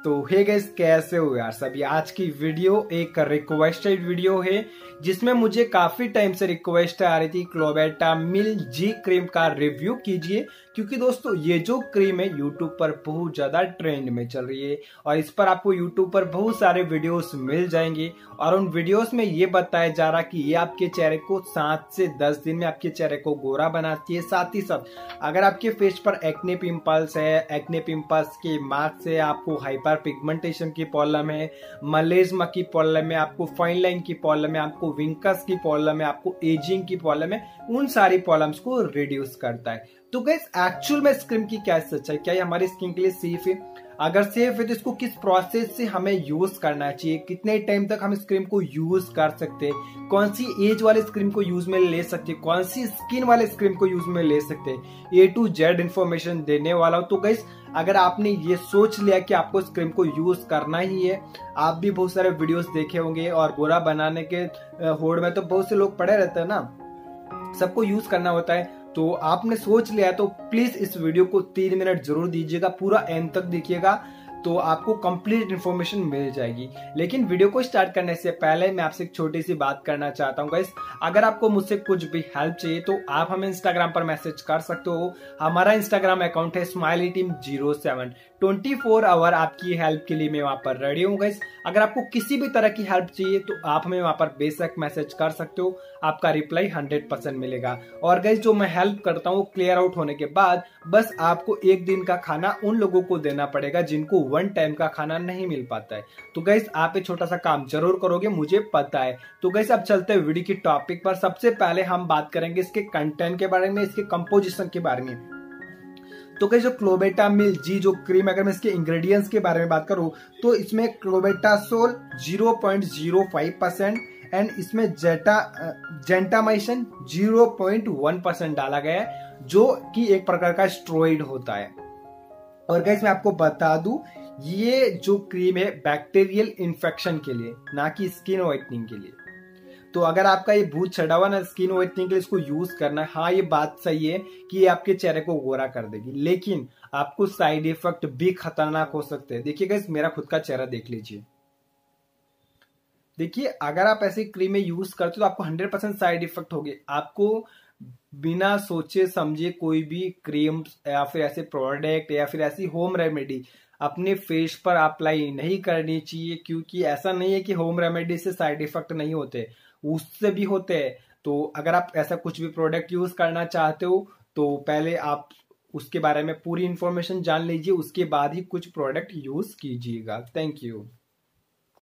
तो hey guys, कैसे हो यार सभी। आज की वीडियो एक रिक्वेस्टेड वीडियो है जिसमें मुझे काफी टाइम से रिक्वेस्ट आ रही थी क्लोबेटामिल जी क्रीम का रिव्यू कीजिए, क्योंकि दोस्तों ये जो क्रीम है यूट्यूब पर बहुत ज्यादा ट्रेंड में चल रही है और इस पर आपको यूट्यूब पर बहुत सारे वीडियोस मिल जाएंगे और उन वीडियोस में ये बताया जा रहा कि ये आपके चेहरे को 7 से 10 दिन में आपके चेहरे को गोरा बनाती है। साथ ही साथ अगर आपके फेस पर एक्ने पिंपल्स है, एक्ने पिंपल्स के मार्क्स है, आपको हाइपर पिगमेंटेशन की प्रॉब्लम है, मलेज्मा की प्रॉब्लम है, आपको फाइन लाइन की प्रॉब्लम है, आपको विंकस की प्रॉब्लम है, आपको एजिंग की प्रॉब्लम है, उन सारी प्रॉब्लम्स को रिड्यूस करता है। तो गाइस, एक्चुअल में इस क्रीम की क्या सच्चाई, क्या ये हमारी स्किन के लिए सेफ है? अगर सेफ है तो इसको किस प्रोसेस से हमें यूज करना चाहिए, कितने टाइम तक हम इस क्रीम को यूज कर सकते हैं, कौन सी एज वाले इस क्रीम को यूज में ले सकते हैं, कौन सी स्किन वाले इस क्रीम को यूज में ले सकते हैं, A to Z इन्फॉर्मेशन देने वाला हूं। तो गाइस, अगर आपने ये सोच लिया कि आपको इस क्रीम को यूज करना ही है, आप भी बहुत सारे वीडियोस देखे होंगे और गोरा बनाने के होड़ में तो बहुत से लोग पड़े रहते हैं ना, सबको यूज करना होता है। तो आपने सोच लिया तो प्लीज इस वीडियो को 3 मिनट जरूर दीजिएगा, पूरा एंड तक देखिएगा तो आपको कंप्लीट इन्फॉर्मेशन मिल जाएगी। लेकिन वीडियो को स्टार्ट करने से पहले मैं आपसे एक छोटी सी बात करना चाहता हूँ गाइस, अगर आपको मुझसे कुछ भी हेल्प चाहिए तो आप हमें इंस्टाग्राम पर मैसेज कर सकते हो। हमारा इंस्टाग्राम अकाउंट है smileyteam07। 24 आवर आपकी हेल्प के लिए मैं वहां पर रेडी हूँ गाइस। अगर आपको किसी भी तरह की हेल्प चाहिए तो आप हमें वहां पर बेशक मैसेज कर सकते हो, आपका रिप्लाई 100% मिलेगा। और गाइस, जो मैं हेल्प करता हूँ क्लियर आउट होने के बाद बस आपको एक दिन का खाना उन लोगों को देना पड़ेगा जिनको 1 टाइम का खाना नहीं मिल पाता है। तो गाइस, आप एक छोटा सा काम जरूर करोगे, मुझे पता है। तो गाइस, अब चलते हैं वीडियो की टॉपिक पर। सबसे पहले हम बात करेंगे इसके कंटेंट के बारे में, इसके कंपोजिशन के बारे में। तो गाइस, जो क्लोबेटामिल जी जो क्रीम, अगर मैं इसके इंग्रेडिएंट्स के बारे में बात करूं तो इसमें क्लोबेटासोल 0.05% एंड इसमें जेंटामाइसिन 0.1% डाला गया है, जो कि एक प्रकार का स्टेरॉइड होता है। और गाइस, मैं आपको बता दूं, ये जो क्रीम है बैक्टीरियल इन्फेक्शन के लिए, ना कि स्किन व्हाइटनिंग के लिए। तो अगर आपका ये भूत चढ़ा हुआ ना स्किन व्हाइटनिंग के लिए इसको यूज करना है, हाँ ये बात सही है कि ये आपके चेहरे को गोरा कर देगी, लेकिन आपको साइड इफेक्ट भी खतरनाक हो सकते हैं। देखिए गाइस, मेरा खुद का चेहरा देख लीजिए। देखिए, अगर आप ऐसी क्रीमें यूज करते हो तो आपको 100% साइड इफेक्ट होंगे। आपको बिना सोचे समझे कोई भी क्रीम या फिर ऐसे प्रोडक्ट या फिर ऐसी होम रेमेडी अपने फेस पर अप्लाई नहीं करनी चाहिए, क्योंकि ऐसा नहीं है कि होम रेमेडी से साइड इफेक्ट नहीं होते, उससे भी होते हैं। तो अगर आप ऐसा कुछ भी प्रोडक्ट यूज करना चाहते हो तो पहले आप उसके बारे में पूरी इंफॉर्मेशन जान लीजिए, उसके बाद ही कुछ प्रोडक्ट यूज कीजिएगा। Thank you.